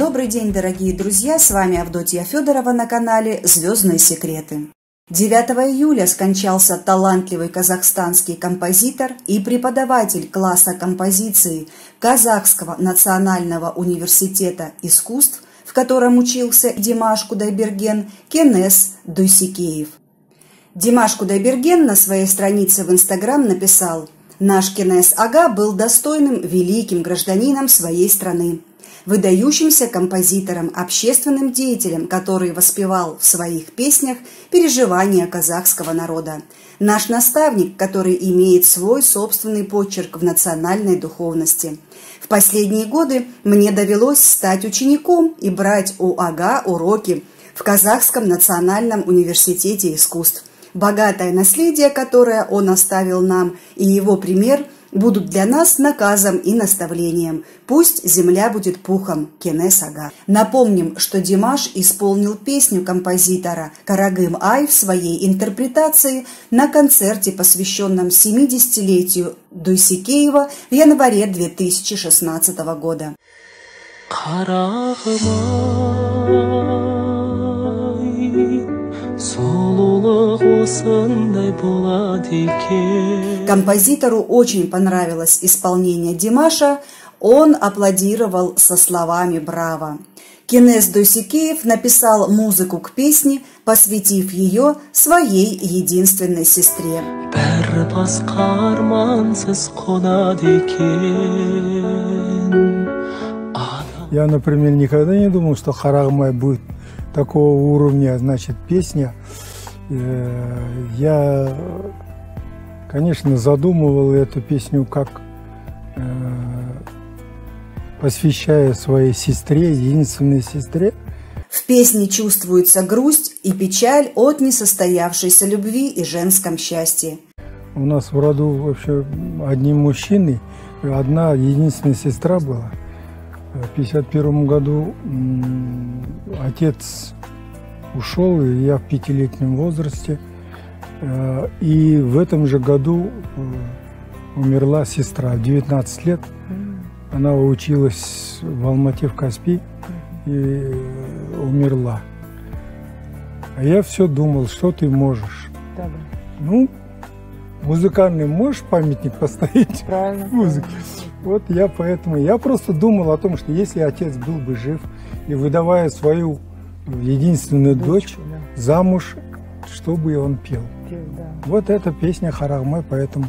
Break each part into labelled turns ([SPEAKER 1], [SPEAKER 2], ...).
[SPEAKER 1] Добрый день, дорогие друзья! С вами Авдотья Федорова на канале «Звездные секреты». 9 июля скончался талантливый казахстанский композитор и преподаватель класса композиции Казахского национального университета искусств, в котором учился Димаш Кудайберген, Кенес Дусикеев. Димаш Кудайберген на своей странице в Инстаграм написал: «Наш Кенес Ага был достойным, великим гражданином своей страны, выдающимся композитором, общественным деятелем, который воспевал в своих песнях переживания казахского народа. Наш наставник, который имеет свой собственный почерк в национальной духовности. В последние годы мне довелось стать учеником и брать у Ага уроки в Казахском национальном университете искусств. Богатое наследие, которое он оставил нам, и его пример будут для нас наказом и наставлением. Пусть земля будет пухом, Кенес Ага». Напомним, что Димаш исполнил песню композитора «Карагым Ай» в своей интерпретации на концерте, посвященном 70-летию Дусикеева в январе 2016 года. Композитору очень понравилось исполнение Димаша, он аплодировал со словами «Браво!». Кенес Дусикеев написал музыку к песне, посвятив ее своей единственной сестре.
[SPEAKER 2] Я, например, никогда не думал, что «Карагым Ай» будет такого уровня, значит, песня. Я, конечно, задумывал эту песню как посвящая своей сестре, единственной сестре.
[SPEAKER 1] В песне чувствуется грусть и печаль от несостоявшейся любви и женском счастье.
[SPEAKER 2] У нас в роду вообще одни мужчины, одна единственная сестра была. В 1951 году отец ушел, и я в 5-летнем возрасте. И в этом же году умерла сестра в 19 лет. Она училась в Алмате, в Каспии, и умерла. А я все думал, что ты можешь.
[SPEAKER 3] Да.
[SPEAKER 2] Ну, музыкальный можешь памятник поставить?
[SPEAKER 3] Правильно.
[SPEAKER 2] Музыке. Вот я поэтому, я просто думал о том, что если отец был бы жив, и выдавая свою единственную дочь да. замуж, чтобы он пел.
[SPEAKER 3] Да.
[SPEAKER 2] Вот эта песня «Карагым Ай» поэтому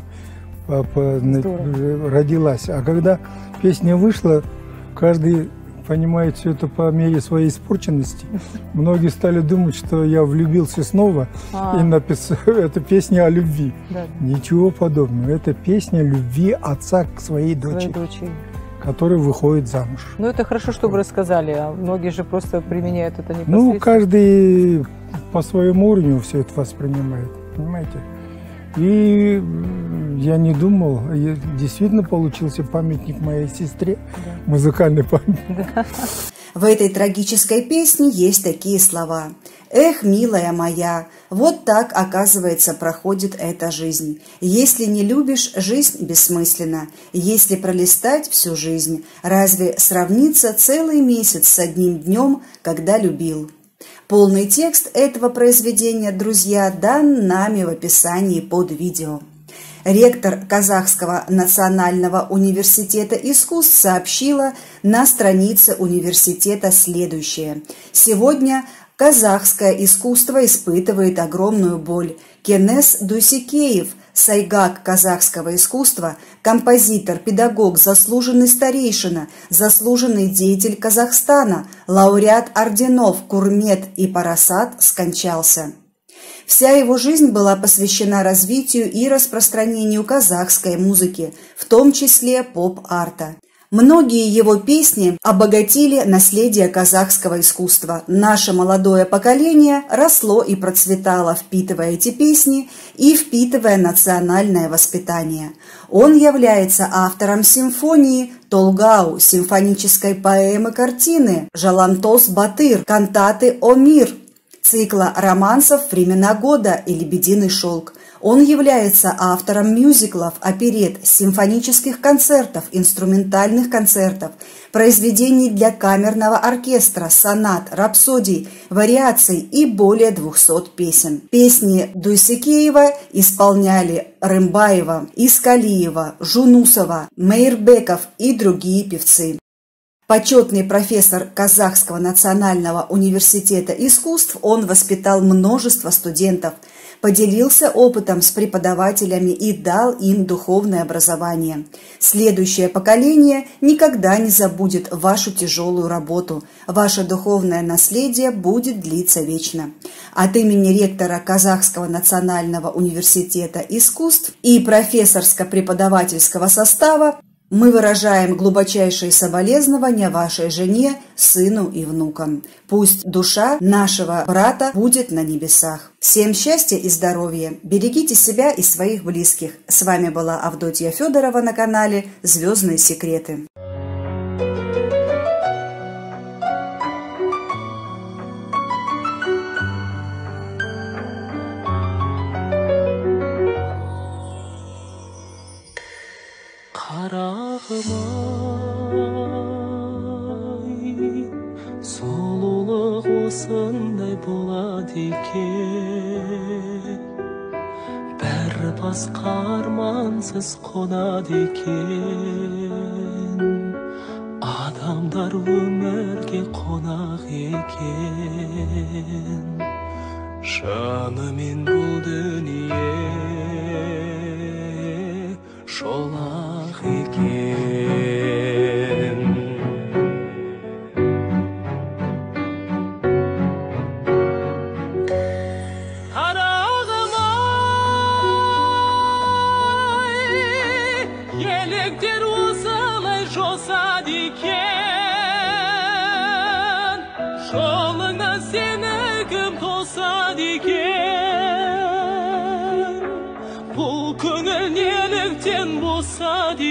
[SPEAKER 2] родилась. А когда песня вышла, каждый понимает все это по мере своей испорченности. Многие стали думать, что я влюбился снова и написал эту песню о любви.
[SPEAKER 3] Да.
[SPEAKER 2] Ничего подобного. Это песня любви отца к своей дочери, которая выходит замуж.
[SPEAKER 3] Ну, это хорошо, что вы рассказали, а многие же просто применяют это непосредственно.
[SPEAKER 2] Ну, каждый по своему уровню все это воспринимает, понимаете? И я не думал, действительно получился памятник моей сестре, да. Музыкальный памятник.
[SPEAKER 3] Да.
[SPEAKER 1] В этой трагической песне есть такие слова: «Эх, милая моя, вот так, оказывается, проходит эта жизнь. Если не любишь, жизнь бессмысленна. Если пролистать всю жизнь, разве сравнится целый месяц с одним днем, когда любил?» Полный текст этого произведения, друзья, дан нами в описании под видео. Ректор Казахского национального университета искусств сообщила на странице университета следующее. Сегодня казахское искусство испытывает огромную боль. Кенес Дусикеев, сайгак казахского искусства, композитор, педагог, заслуженный старейшина, заслуженный деятель Казахстана, лауреат орденов Курмет и Парасат, скончался. Вся его жизнь была посвящена развитию и распространению казахской музыки, в том числе поп-арта. Многие его песни обогатили наследие казахского искусства. Наше молодое поколение росло и процветало, впитывая эти песни и впитывая национальное воспитание. Он является автором симфонии «Толгау», симфонической поэмы-картины «Жалантос Батыр», кантаты «О мир», цикла романсов «Времена года» и «Лебединый шелк». Он является автором мюзиклов, оперет, симфонических концертов, инструментальных концертов, произведений для камерного оркестра, сонат, рапсодий, вариаций и более 200 песен. Песни Дүйсекеева исполняли Рымбаева, Искалиева, Жунусова, Мейрбеков и другие певцы. Почетный профессор Казахского национального университета искусств, он воспитал множество студентов, поделился опытом с преподавателями и дал им духовное образование. Следующее поколение никогда не забудет вашу тяжелую работу. Ваше духовное наследие будет длиться вечно. От имени ректора Казахского национального университета искусств и профессорско-преподавательского состава мы выражаем глубочайшие соболезнования вашей жене, сыну и внукам. Пусть душа нашего брата будет на небесах. Всем счастья и здоровья. Берегите себя и своих близких. С вами была Авдотья Федорова на канале «Звездные секреты».
[SPEAKER 4] Сұлулық осындай болады екен, бәрі басқа армансыз қонады екен, адамдар өмірге қонақ екен, шынымен бұл дүние шолақ екен. Еліктер осылай жосады екен, жолыңа сені кім тосады екен, бұл көңіл неліктен босады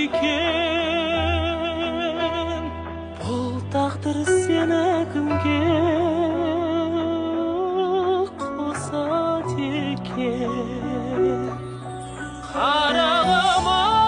[SPEAKER 4] екен, бұл тағдыр сені кімге қосады екен. Қарағым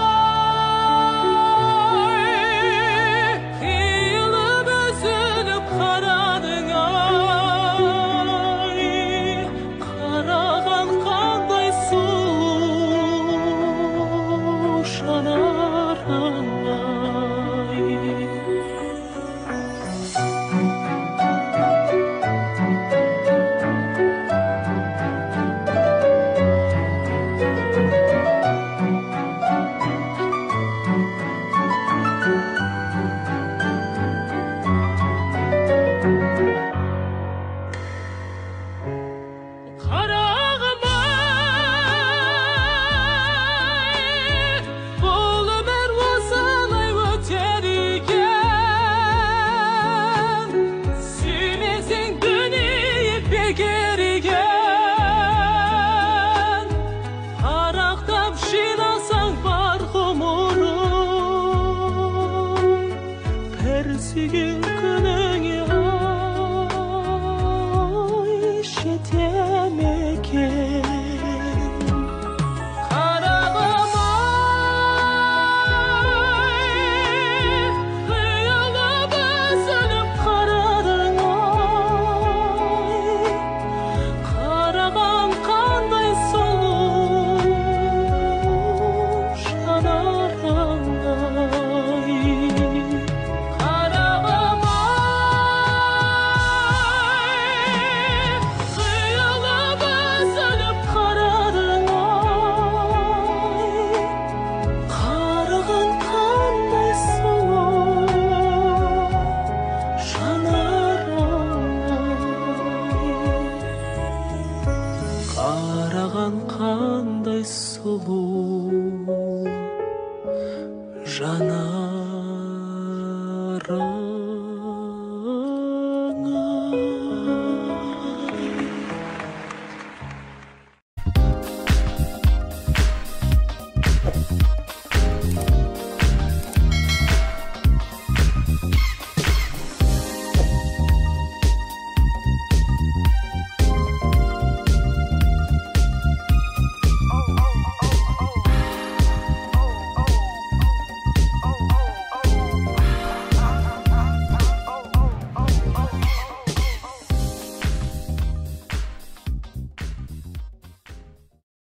[SPEAKER 4] сүйген күніңе ай жете ме екен. Қарағым ай, қиылып үзіліп қарадың ай, қарағам қандай сұлу жанарың ай. Қараған қандай сұлу жанар.